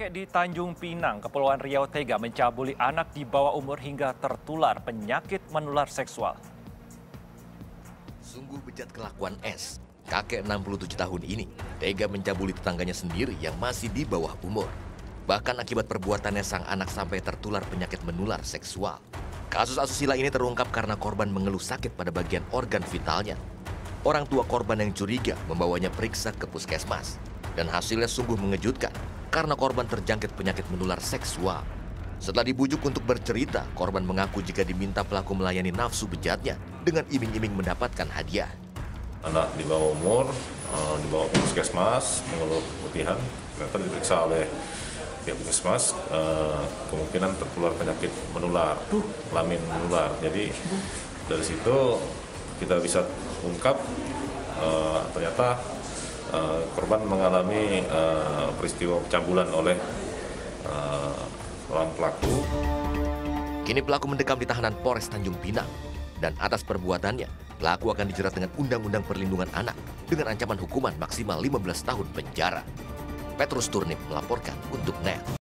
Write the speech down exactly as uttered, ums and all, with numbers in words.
Kakek di Tanjung Pinang, Kepulauan Riau tega mencabuli anak di bawah umur hingga tertular penyakit menular seksual. Sungguh bejat kelakuan S. Kakek enam puluh tujuh tahun ini tega mencabuli tetangganya sendiri yang masih di bawah umur. Bahkan akibat perbuatannya sang anak sampai tertular penyakit menular seksual. Kasus asusila ini terungkap karena korban mengeluh sakit pada bagian organ vitalnya. Orang tua korban yang curiga membawanya periksa ke puskesmas. Dan hasilnya sungguh mengejutkan karena korban terjangkit penyakit menular seksual. Setelah dibujuk untuk bercerita, korban mengaku jika diminta pelaku melayani nafsu bejatnya dengan iming-iming mendapatkan hadiah. Anak di bawah umur, uh, dibawa ke puskesmas, mengeluh keputihan, ternyata diperiksa oleh pihak puskesmas, uh, kemungkinan tertular penyakit menular, kelamin menular. Jadi dari situ kita bisa ungkap uh, ternyata uh, korban mengalami uh, peristiwa pencabulan oleh uh, orang pelaku. Kini pelaku mendekam di tahanan Polres Tanjung Pinang. Dan atas perbuatannya, pelaku akan dijerat dengan Undang-Undang Perlindungan Anak dengan ancaman hukuman maksimal lima belas tahun penjara. Petrus Turnip melaporkan untuk N E T.